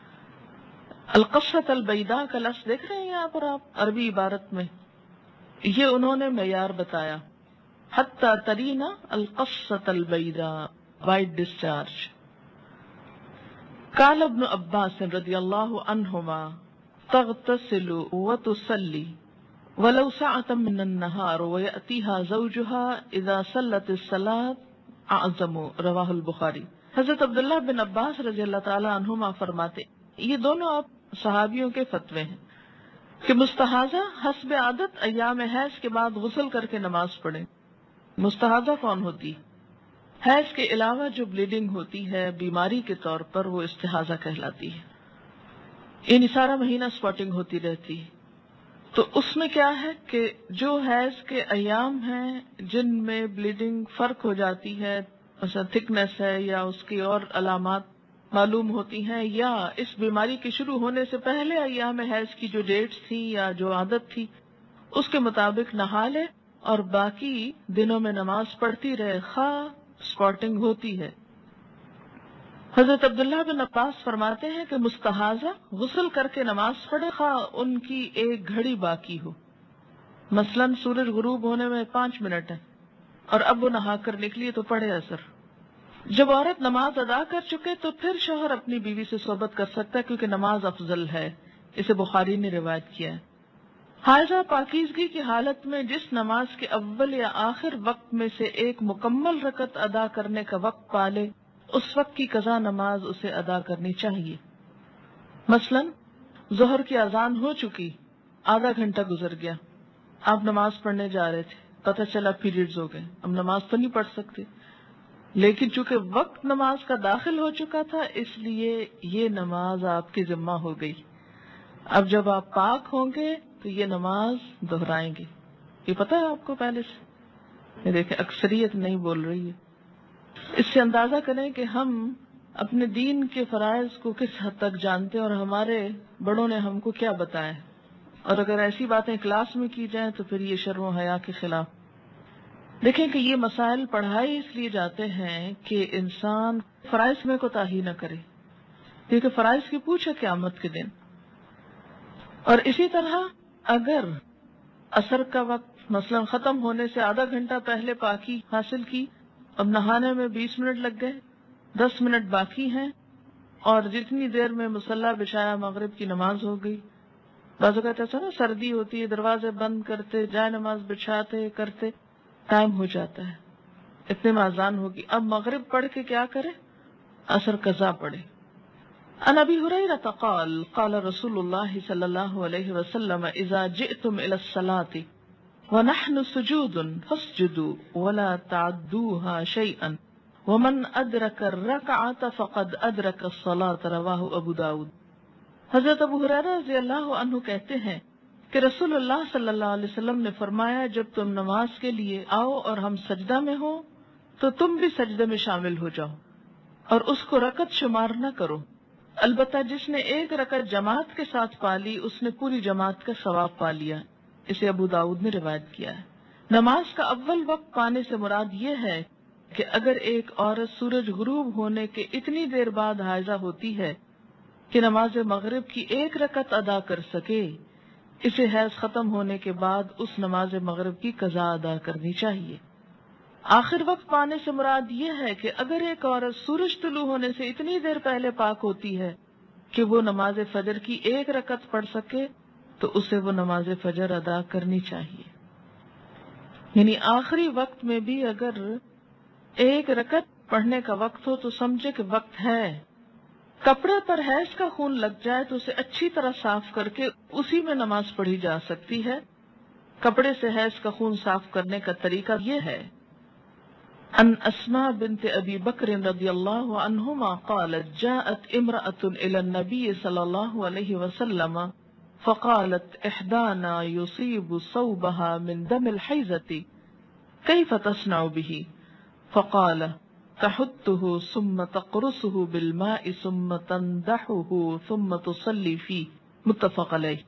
القصۃ البیضاء کا لفظ دیکھ رہے ہیں یہاں پر آپ عربی عبارت میں، یہ انہوں نے معیار بتایا. حتی ترینا القصۃ البیضاء، وائٹ ڈسچارج. قال ابن عباس رضی اللہ عنہما تغتسل وتصلی ولو ساعة من النهار ويأتيها زوجها اذا صلت الصلاة اعظم رواہ البخاری. حضرت عبداللہ بن عباس رضی اللہ تعالی عنہما فرماتے، یہ دونوں آپ صحابیوں کے فتوے ہیں کہ مستحاضہ حسب عادت ایام حیض کے بعد غسل کر کے نماز پڑھیں. مستحاضہ کون ہوتی؟ حیض کے علاوہ جو بلیڈنگ ہوتی ہے بیماری کے طور پر وہ استحاضہ کہلاتی ہے. یعنی سارا مہینہ سپاٹنگ ہوتی رہتی ہے. تو اس میں کیا ہے کہ جو حیض کے ایام ہیں جن میں بلیڈنگ فرق ہو جاتی ہے، مثلا تھکنس ہے یا اس کی اور علامات معلوم ہوتی ہیں، یا اس بیماری کے شروع ہونے سے پہلے ایام حیض کی جو ڈیٹس تھی یا جو عادت تھی اس کے مطابق نہا لے اور باقی دنوں میں نماز پڑھتی رہے خواہ سپاٹنگ ہوتی ہے. حضرت عبداللہ بن عباس فرماتے ہیں کہ مستحاضہ غسل کر کے نماز پڑھے خواہ ان کی ایک گھڑی باقی ہو. مثلا سورج غروب ہونے میں 5 منٹ ہے اور اب وہ نہا کر نکلی تو پڑھے اثر. جب عورت نماز ادا کر چکے تو پھر شوہر اپنی بیوی سے صحبت کر سکتا ہے کیونکہ نماز افضل ہے. اسے بخاری نے روایت کیا ہے. حائضہ پاکیزگی کی حالت میں جس نماز کے اول یا آخر وقت میں سے ایک مکمل رکعت ادا کرنے کا وقت پالے اس وقت کی قضا نماز اسے ادا کرنی چاہیے. مثلا ظہر کی اذان ہو چکی، آدھا گھنٹہ گزر گیا، آپ نماز پڑھنے جا رہے تھے، پتہ چلا پیریڈز ہو گئے، اب نماز تو نہیں پڑھ سکتے، لیکن چونکہ وقت نماز کا داخل ہو چکا تھا اس لیے یہ نماز آپ کی ذمہ ہو گئی. اب جب آپ پاک ہوں گے تو یہ نماز دہرائیں گے. یہ پتہ ہے آپ کو پہلے سے؟ یہ دیکھیں اکثریت نہیں بول رہی ہے. اس سے اندازہ کریں کہ ہم اپنے دین کے فرائض کو کس حد تک جانتے ہیں اور ہمارے بڑوں نے ہم کو کیا بتایا ہے. اور اگر ایسی باتیں کلاس میں کی جائیں تو پھر یہ شرم و حیا کے خلاف. دیکھیں کہ یہ مسائل پڑھائی اس لیے جاتے ہیں کہ انسان فرائض میں کوتاہی نہ کرے، کیونکہ فرائض کی پوچھ ہے قیامت کے دن. اور اسی طرح اگر عصر کا وقت مثلا ختم ہونے سے آدھا گھنٹہ پہلے پاکی حاصل کی، اب نہانے میں 20 منٹ لگ گئے، 10 منٹ باقی ہیں، اور جتنی دیر میں مصلی بچھایا مغرب کی نماز ہو گئی. بعض اوقات ایسا نا سردی ہوتی ہے، دروازے بند کرتے جائے نماز بچھاتے کرتے ٹائم ہو جاتا ہے، اتنے میں اذان ہوگی. اب مغرب پڑھ کے کیا کرے؟ عصر قضا پڑھے. عن ابی ہریرہ قال قال رسول اللہ صلی اللہ علیہ وسلم اذا جئتم الى الصلاة ونحن سجود فاسجدوا ولا تعدوها شيئا ومن ادرک الرکعة فقد ادرک الصلاة رواہ ابو داود. حضرت ابو ہریرہ رضی اللہ عنہ کہتے ہیں کہ رسول اللہ صلی اللہ علیہ وسلم نے فرمایا جب تم نماز کے لیے آؤ اور ہم سجدہ میں ہو تو تم بھی سجدے میں شامل ہو جاؤ اور اس کو رکعت شمار نہ کرو. البتہ جس نے ایک رکعت جماعت کے ساتھ پالی اس نے پوری جماعت کا ثواب پا لیا. اسے ابو داؤد نے روایت کیا ہے۔ نماز کا اول وقت پانے سے مراد یہ ہے کہ اگر ایک عورت سورج غروب ہونے کے اتنی دیر بعد حائضہ ہوتی ہے کہ نماز مغرب کی 1 رکعت ادا کر سکے، اسے حیض ختم ہونے کے بعد اس نماز مغرب کی قضا ادا کرنی چاہیے۔ آخر وقت پانے سے مراد یہ ہے کہ اگر ایک عورت سورج طلوع ہونے سے اتنی دیر پہلے پاک ہوتی ہے کہ وہ نماز فجر کی 1 رکعت پڑھ سکے تو اسے وہ نماز فجر ادا کرنی چاہیے۔ یعنی آخری وقت میں بھی اگر 1 رکعت پڑھنے کا وقت ہو تو سمجھے کہ وقت ہے۔ کپڑے پر حیض کا خون لگ جائے تو اسے اچھی طرح صاف کر کے اسی میں نماز پڑھی جا سکتی ہے۔ کپڑے سے حیض کا خون صاف کرنے کا طریقہ یہ ہے۔ ان اسماء بنت ابی بکر رضی اللہ عنہما قالت جاءت امرأة الى النبي صلی اللہ علیہ وسلم فقالت احدانا يصيب صوبها من دم الحيضة كيف تصنع به؟ فقال تحته ثم تقرصه بالماء ثم تندحه ثم تصلي فيه، متفق علیہ۔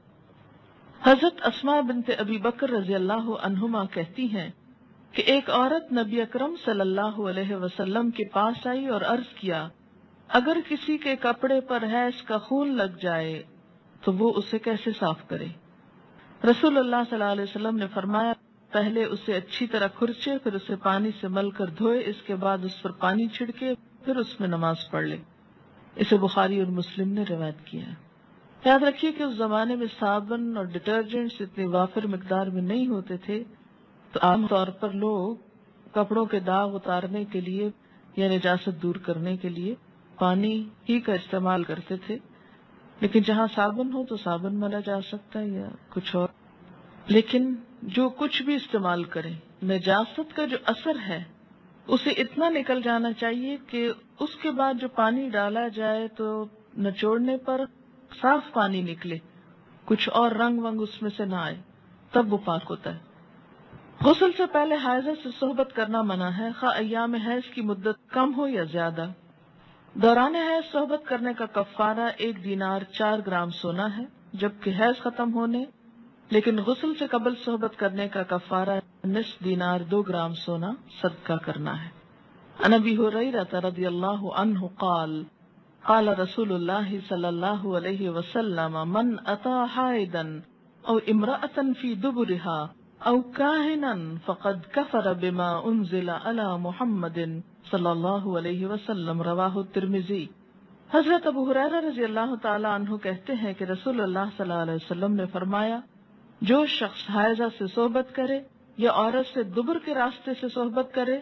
حضرت اسماء بنت ابی بکر رضی اللہ عنہما کہتی ہیں کہ ایک عورت نبی اکرم صلی اللہ علیہ وسلم کے پاس آئی اور عرض کیا، اگر کسی کے کپڑے پر حیض کا خون لگ جائے تو وہ اسے کیسے صاف کرے؟ رسول اللہ صلی اللہ علیہ وسلم نے فرمایا، پہلے اسے اچھی طرح کھرچے، پھر اسے پانی سے مل کر دھوئے، اس کے بعد اس پر پانی چھڑکے، پھر اس میں نماز پڑھ لے۔ اسے بخاری اور مسلم نے روایت کیا ہے۔ یاد رکھیے کہ اس زمانے میں صابن اور ڈٹرجنٹس اتنی وافر مقدار میں نہیں ہوتے تھے، تو عام طور پر لوگ کپڑوں کے داغ اتارنے کے لیے یا نجاست دور کرنے کے لیے پانی ہی کا استعمال کرتے تھے، لیکن جہاں صابن ہو تو صابن ملا جا سکتا ہے یا کچھ اور۔ لیکن جو کچھ بھی استعمال کریں، نجاست کا جو اثر ہے اسے اتنا نکل جانا چاہیے کہ اس کے بعد جو پانی ڈالا جائے تو نچوڑنے پر صاف پانی نکلے، کچھ اور رنگ ونگ اس میں سے نہ آئے، تب وہ پاک ہوتا ہے۔ غسل سے پہلے حائضہ سے صحبت کرنا منع ہے، خواہ ایام حیض کی مدت کم ہو یا زیادہ۔ دوران حیض صحبت کرنے کا کفارہ 1 دینار 4 گرام سونا ہے، جبکہ حیض ختم ہونے لیکن غسل سے قبل صحبت کرنے کا کفارہ نصف دینار 2 گرام سونا صدقہ کرنا ہے۔ عن ابی ہریرہ رضی اللہ عنہ قال قال رسول اللہ صلی اللہ علیہ وسلم من اتی حائضا او امرأة فی دبرها او کاہنا فقد کفر بما انزل علی محمد صلی اللہ علیہ وسلم، رواہ الترمذی۔ حضرت ابو ہریرہ رضی اللہ تعالی عنہ کہتے ہیں کہ رسول اللہ صلی اللہ علیہ وسلم نے فرمایا، جو شخص حائضہ سے صحبت کرے یا عورت سے دبر کے راستے سے صحبت کرے،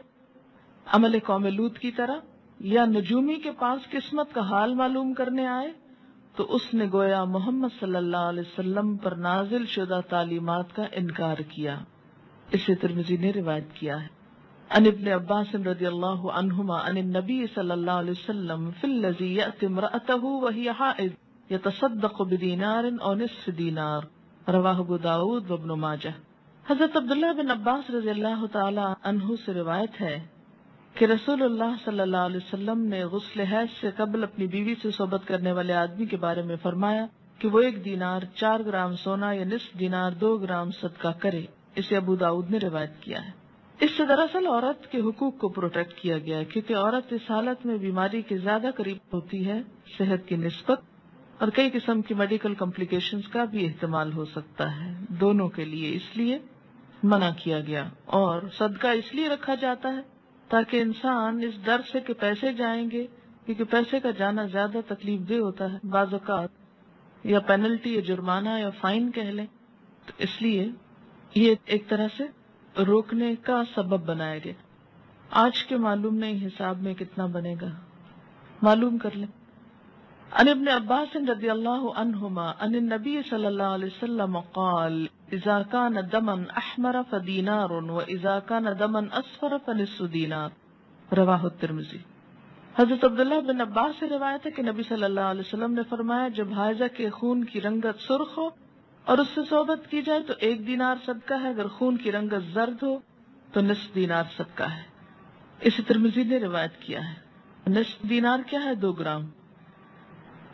عمل قوم لوط کی طرح، یا نجومی کے پاس قسمت کا حال معلوم کرنے آئے، تو اس نے گویا محمد صلی اللہ علیہ وسلم پر نازل شدہ تعلیمات کا انکار کیا۔ اسے ترمذی نے روایت کیا ہے۔ عن ابن عباس رضی اللہ عنہما عن النبی صلی اللہ علیہ وسلم فی الذی یأتی امرأته وہی حائض یتصدق بدینار او نصف دینار، رواہ ابو داؤد و ابن ماجہ۔ حضرت عبداللہ بن عباس رضی اللہ تعالی عنہ سے روایت ہے کہ رسول اللہ صلی اللہ علیہ وسلم نے غسل حیض سے قبل اپنی بیوی سے صحبت کرنے والے آدمی کے بارے میں فرمایا کہ وہ 1 دینار 4 گرام سونا یا نصف دینار 2 گرام صدقہ کرے۔ اسے ابو داؤد نے روایت کیا ہے۔ اس سے دراصل عورت کے حقوق کو پروٹیکٹ کیا گیا ہے، کیونکہ عورت اس حالت میں بیماری کے زیادہ قریب ہوتی ہے صحت کی نسبت، اور کئی قسم کی میڈیکل کمپلیکیشنز کا بھی احتمال ہو سکتا ہے دونوں کے لیے، اس لیے منع کیا گیا۔ اور صدقہ اس لیے رکھا جاتا ہے تاکہ انسان اس ڈر سے کہ پیسے جائیں گے، کیونکہ پیسے کا جانا زیادہ تکلیف دہ ہوتا ہے بعض اوقات، یا پینلٹی یا جرمانہ یا فائن کہہ لیں، تو اس لیے یہ ایک طرح سے روکنے کا سبب بنایا گیا۔ آج کے معلوم نہیں حساب میں کتنا بنے گا، معلوم کر لیں۔ عن ابن عباس رضی اللہ عنہما عن النبی صلی اللہ علیہ وسلم قال اذا كان دما احمر فدینار واذا كان دما اصفر فنصف دینار، رواہ الترمذی۔ حضرت عبداللہ بن عباس سے روایت ہے کہ نبی صلی اللہ علیہ وسلم نے فرمایا، جب حائضہ کے خون کی رنگت سرخ ہو اور اس سے صحبت کی جائے تو 1 دینار صدقہ ہے، اگر خون کی رنگت زرد ہو تو نصف دینار صدقہ ہے۔ اسے ترمذی نے روایت کیا ہے۔ نصف دینار کیا ہے؟ 2 گرام۔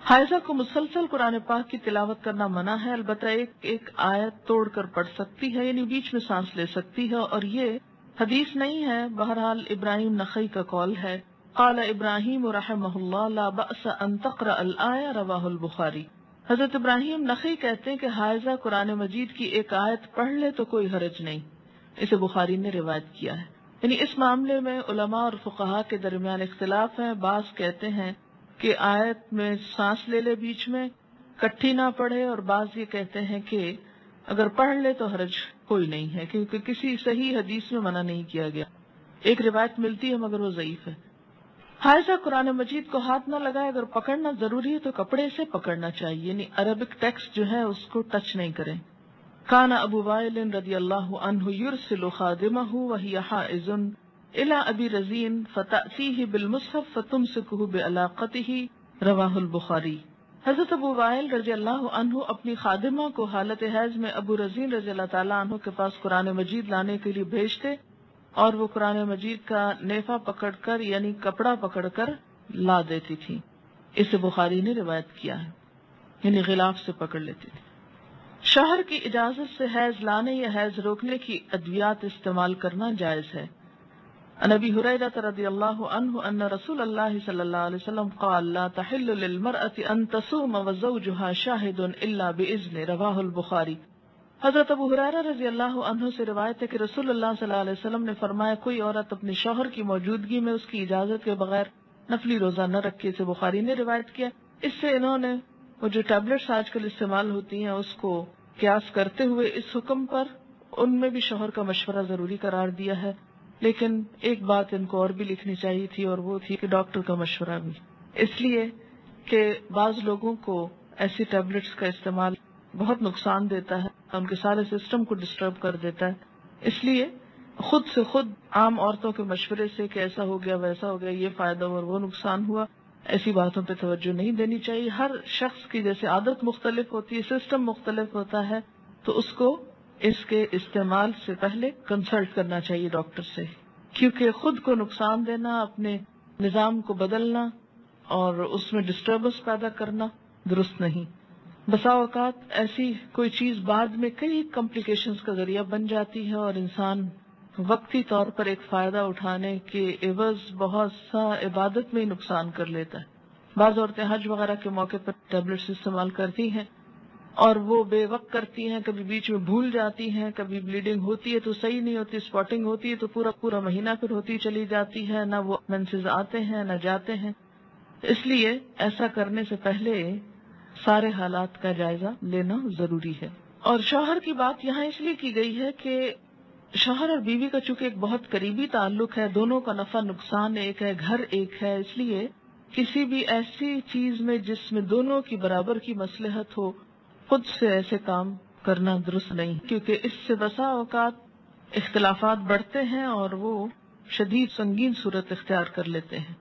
حائضہ کو مسلسل قرآن پاک کی تلاوت کرنا منع ہے، البتہ ایک آیت توڑ کر پڑھ سکتی ہے، یعنی بیچ میں سانس لے سکتی ہے، اور یہ حدیث نہیں ہے، بہرحال ابراہیم نخعی کا قول ہے۔ قال ابراہیم رحمہ اللہ لا بأس ان تقرأ الآیہ، رواہ البخاری۔ حضرت ابراہیم نخعی کہتے ہیں کہ حائضہ قرآن مجید کی ایک آیت پڑھ لے تو کوئی حرج نہیں، اسے بخاری نے روایت کیا ہے۔ یعنی اس معاملے میں علماء اور فقہاء کے درمیان اختلاف ہے، بعض کہتے ہیں کہ آیت میں سانس لے لے بیچ میں، کٹھی نہ پڑھے، اور بعض یہ کہتے ہیں کہ اگر پڑھ لے تو حرج کوئی نہیں ہے، کیونکہ کسی صحیح حدیث میں منع نہیں کیا گیا۔ ایک روایت ملتی ہے مگر وہ ضعیف ہے۔ حائضہ قرآن مجید کو ہاتھ نہ لگائے، اگر پکڑنا ضروری ہے تو کپڑے سے پکڑنا چاہیے، یعنی عربک ٹیکسٹ جو ہے اس کو ٹچ نہیں کریں۔ کان ابو وائل رضی اللہ عنہ یرسل خادمہ وہی حائض الى ابی رزین فتأتیہ بالمصحف فتمسکہ بعلاقتہ، رواہ البخاری۔ حضرت ابو وائل رضی اللہ عنہ اپنی خادمہ کو حالت حیض میں ابو رزین رضی اللہ تعالیٰ عنہ کے پاس قرآن مجید لانے کے لیے بھیجتے، اور وہ قرآن مجید کا نیفا پکڑ کر یعنی کپڑا پکڑ کر لا دیتی تھی، اسے بخاری نے روایت کیا ہے، یعنی غلاف سے پکڑ لیتی تھی۔ شوہر کی اجازت سے حیض لانے یا حیض روکنے کی ادویات استعمال کرنا جائز ہے۔ عن ابی ہریرہ رضی اللہ عنہ ان رسول اللہ صلی اللہ علیہ وسلم قال لا تحل للمرأة ان تصوم وزوجها شاہد الا باذن، رواہ البخاری۔ حضرت ابو ہریرہ رضی اللہ عنہ سے روایت ہے کہ رسول اللہ صلی اللہ علیہ وسلم نے فرمایا کوئی عورت اپنے شوہر کی موجودگی میں اس کی اجازت کے بغیر نفلی روزہ نہ رکھے، اسے بخاری نے روایت کیا۔ اس سے انہوں نے وہ جو ٹیبلٹس آج کل استعمال ہوتی ہیں اس کو قیاس کرتے ہوئے اس حکم پر ان میں بھی شوہر کا مشورہ ضروری قرار دیا ہے، لیکن ایک بات ان کو اور بھی لکھنی چاہیے تھی، اور وہ تھی کہ ڈاکٹر کا مشورہ بھی، اس لیے کہ بعض لوگوں کو ایسی ٹیبلٹس کا استعمال بہت نقصان دیتا ہے، ان کے سارے سسٹم کو ڈسٹرب کر دیتا ہے، اس لیے خود سے خود عام عورتوں کے مشورے سے کہ ایسا ہو گیا ویسا ہو گیا، یہ فائدہ اور وہ نقصان ہوا، ایسی باتوں پہ توجہ نہیں دینی چاہیے۔ ہر شخص کی جیسے عادت مختلف ہوتی ہے، سسٹم مختلف ہوتا ہے، تو اس کو اس کے استعمال سے پہلے کنسلٹ کرنا چاہیے ڈاکٹر سے، کیونکہ خود کو نقصان دینا، اپنے نظام کو بدلنا اور اس میں ڈسٹربنس پیدا کرنا درست نہیں۔ بسا اوقات ایسی کوئی چیز بعد میں کئی کمپلیکیشنز کا ذریعہ بن جاتی ہے، اور انسان وقتی طور پر ایک فائدہ اٹھانے کے عوض بہت سا عبادت میں ہی نقصان کر لیتا ہے۔ بعض عورتیں حج وغیرہ کے موقع پر ٹیبلٹس استعمال کرتی ہیں اور وہ بے وقت کرتی ہیں، کبھی بیچ میں بھول جاتی ہیں، کبھی بلیڈنگ ہوتی ہے تو صحیح نہیں ہوتی، اسپاٹنگ ہوتی ہے تو پورا مہینہ پھر ہوتی چلی جاتی ہے، نہ وہ مینسز آتے ہیں نہ جاتے ہیں۔ اس لیے ایسا کرنے سے پہلے سارے حالات کا جائزہ لینا ضروری ہے۔ اور شوہر کی بات یہاں اس لیے کی گئی ہے کہ شوہر اور بیوی کا چونکہ ایک بہت قریبی تعلق ہے، دونوں کا نفع نقصان ایک ہے، گھر ایک ہے، اس لیے کسی بھی ایسی چیز میں جس میں دونوں کی برابر کی مصلحت ہو، خود سے ایسے کام کرنا درست نہیں، کیونکہ اس سے بسا اوقات اختلافات بڑھتے ہیں اور وہ شدید سنگین صورت اختیار کر لیتے ہیں۔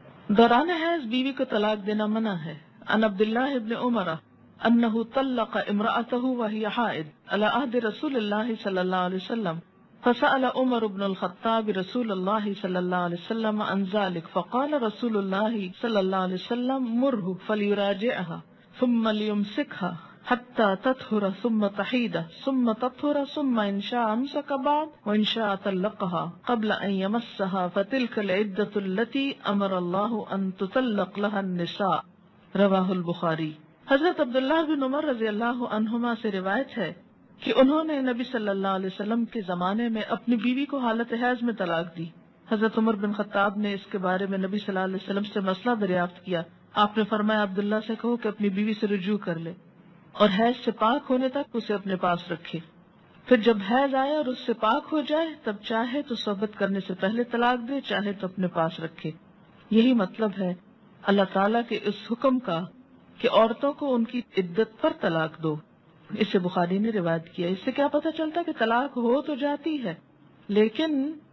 دوران حیض بیوی کو طلاق دینا منع ہے۔ عن عبداللہ ابن عمر انہ طلق امرأتہ وہی حائض علی عہد رسول اللہ صلی اللہ علیہ وسلم، فسأل عمر بن الخطاب رسول اللہ صلی اللہ علیہ وسلم عن ذلك فقال رسول اللہ صلی اللہ علیہ وسلم مرہ فلیراجعها ثم لیمسکها حتى تطهر ثم تحید ثم تطهر ثم ان شاء امسك بعد وان شاء طلقها قبل ان يمسها فتلك العدة التي امر الله ان تطلق لها النساء، رواہ البخاری۔ حضرت عبداللہ بن عمر رضی اللہ عنہما سے روایت ہے کہ انہوں نے نبی صلی اللہ علیہ وسلم کے زمانے میں اپنی بیوی کو حالت حیض میں طلاق دی۔ حضرت عمر بن خطاب نے اس کے بارے میں نبی صلی اللہ علیہ وسلم سے مسئلہ دریافت کیا۔ آپ نے فرمایا عبداللہ سے کہو کہ اپنی بیوی سے رجوع کر لے اور حیض سے پاک ہونے تک اسے اپنے پاس رکھے، پھر جب حیض آئے اور اس سے پاک ہو جائے تب چاہے تو صحبت کرنے سے پہلے طلاق دے، چاہے تو اپنے پاس رکھے۔ یہی مطلب ہے اللہ تعالیٰ کے اس حکم کا کہ عورتوں کو ان کی عدت پر طلاق دو، اسے بخاری نے روایت کیا۔ اس سے کیا پتہ چلتا کہ طلاق ہو تو جاتی ہے، لیکن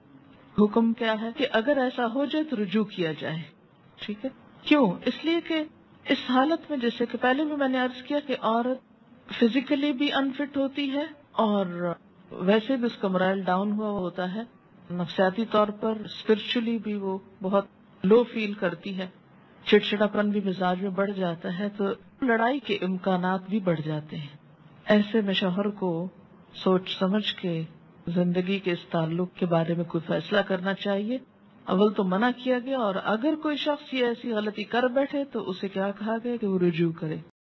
حکم کیا ہے کہ اگر ایسا ہو جائے تو رجوع کیا جائے۔ ٹھیک ہے، کیوں؟ اس لیے کہ اس حالت میں جیسے کہ پہلے بھی میں نے عرض کیا کہ عورت فزیکلی بھی انفٹ ہوتی ہے اور ویسے بھی اس کا morale ڈاؤن ہوا ہوتا ہے، نفسیاتی طور پر اسپرچولی بھی وہ بہت لو فیل کرتی ہے۔ چڑچڑاپن بھی مزاج میں بڑھ جاتا ہے تو لڑائی کے امکانات بھی بڑھ جاتے ہیں۔ ایسے میں شوہر کو سوچ سمجھ کے زندگی کے اس تعلق کے بارے میں کوئی فیصلہ کرنا چاہیے۔ اول تو منع کیا گیا، اور اگر کوئی شخص یہ ایسی غلطی کر بیٹھے تو اسے کیا کہا گیا کہ وہ رجوع کرے۔